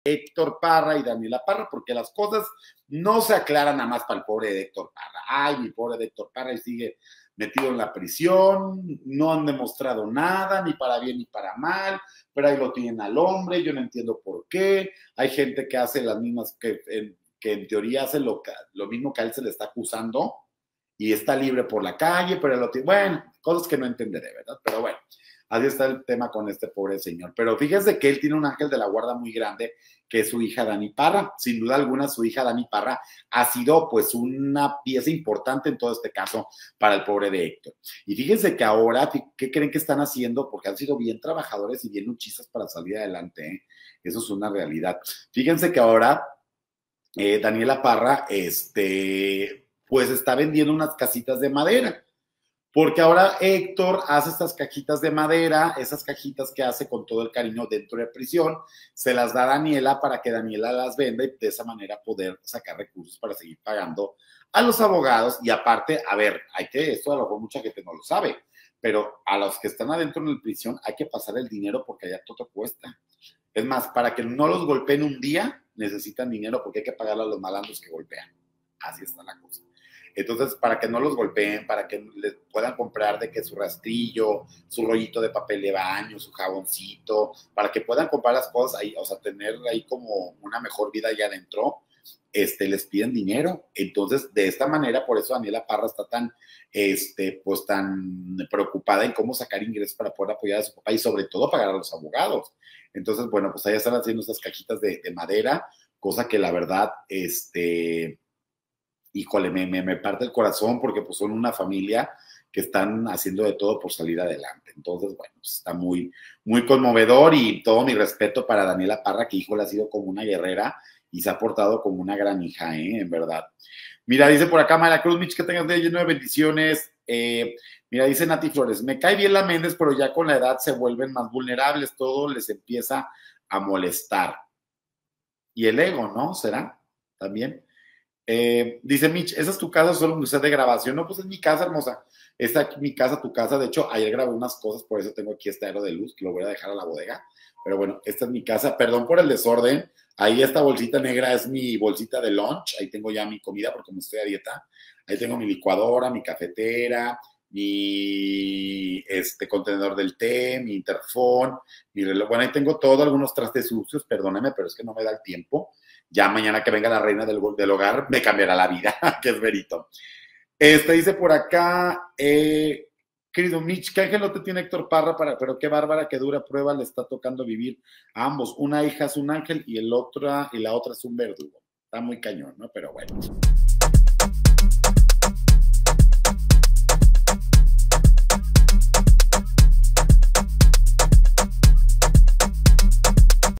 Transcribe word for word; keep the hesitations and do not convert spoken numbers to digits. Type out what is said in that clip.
Héctor Parra y Daniela Parra, porque las cosas no se aclaran nada más para el pobre de Héctor Parra. Ay, mi pobre de Héctor Parra, y sigue metido en la prisión, no han demostrado nada, ni para bien ni para mal, pero ahí lo tienen al hombre, yo no entiendo por qué. Hay gente que hace las mismas, que en, que en teoría hace lo, lo mismo que a él se le está acusando, y está libre por la calle, pero lo tiene, bueno, cosas que no entenderé, ¿verdad? Pero bueno, así está el tema con este pobre señor. Pero fíjense que él tiene un ángel de la guarda muy grande, que es su hija Dani Parra. Sin duda alguna, su hija Dani Parra ha sido pues una pieza importante en todo este caso para el pobre de Héctor. Y fíjense que ahora, ¿qué creen que están haciendo? Porque han sido bien trabajadores y bien luchistas para salir adelante, ¿eh? Eso es una realidad. Fíjense que ahora eh, Daniela Parra, este, pues está vendiendo unas casitas de madera. Porque ahora Héctor hace estas cajitas de madera, esas cajitas que hace con todo el cariño dentro de prisión, se las da a Daniela para que Daniela las venda y de esa manera poder sacar recursos para seguir pagando a los abogados. Y aparte, a ver, hay que, esto a lo mejor mucha gente no lo sabe, pero a los que están adentro en la prisión hay que pasar el dinero porque allá todo cuesta. Es más, para que no los golpeen un día, necesitan dinero porque hay que pagarle a los malandros que golpean. Así está la cosa. Entonces, para que no los golpeen, para que les puedan comprar de que su rastrillo, su rollito de papel de baño, su jaboncito, para que puedan comprar las cosas ahí, o sea, tener ahí como una mejor vida allá adentro, este, les piden dinero. Entonces, de esta manera, por eso Daniela Parra está tan, este, pues tan preocupada en cómo sacar ingresos para poder apoyar a su papá y sobre todo pagar a los abogados. Entonces, bueno, pues ahí están haciendo estas cajitas de, de madera, cosa que la verdad, este... híjole, me, me, me parte el corazón porque pues son una familia que están haciendo de todo por salir adelante. Entonces, bueno, pues está muy, muy conmovedor y todo mi respeto para Daniela Parra, que híjole ha sido como una guerrera y se ha portado como una gran hija, ¿eh? En verdad. Mira, dice por acá Mara Cruz, Mitch, que tengas de lleno de bendiciones. Eh, mira, dice Nati Flores, me cae bien la Méndez, pero ya con la edad se vuelven más vulnerables, todo les empieza a molestar. Y el ego, ¿no? ¿Será? También. Eh, dice Mitch, ¿esa es tu casa o solo un set de grabación? No, pues es mi casa, hermosa. Esta es mi casa, tu casa. De hecho, ayer grabé unas cosas, por eso tengo aquí este aro de luz, que lo voy a dejar a la bodega. Pero bueno, esta es mi casa. Perdón por el desorden. Ahí esta bolsita negra es mi bolsita de lunch. Ahí tengo ya mi comida porque me estoy a dieta. Ahí tengo mi licuadora, mi cafetera, mi este, contenedor del té, mi interfón, mi reloj. Bueno, ahí tengo todo, algunos trastes sucios, perdóname, pero es que no me da el tiempo. Ya mañana que venga la reina del, del hogar, me cambiará la vida, que es verito. Este dice por acá, eh, querido Mitch, ¿qué ángel no te tiene Héctor Parra? Para, pero qué bárbara, qué dura prueba le está tocando vivir a ambos. Una hija es un ángel y, el otra, y la otra es un verdugo. Está muy cañón, ¿no? Pero bueno.